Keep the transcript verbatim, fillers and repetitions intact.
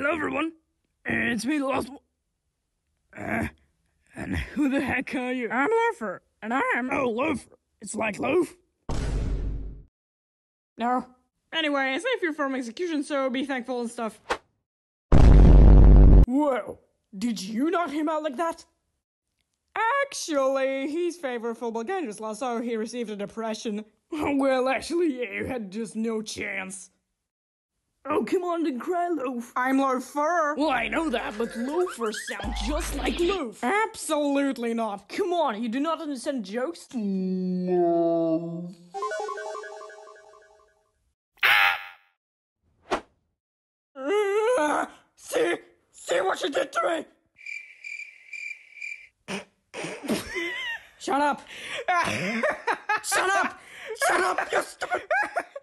Hello, everyone. It's me, the Lost One. Uh, and who the heck are you? I'm Loafer, and I'm... Oh, Loafer. It's like loaf? No. Anyway, I saved you from execution, so be thankful and stuff. Whoa. Did you knock him out like that? Actually, he's favored football games law, so he received a depression. Well, actually, yeah, you had just no chance. Oh, come on, then cry, Loaf. I'm Loafer. Well, I know that, but Loafer sounds just like Loaf. Absolutely not. Come on, you do not understand jokes? No. Uh, see? See what you did to me? Shut up. Shut up! Shut up, you stupid...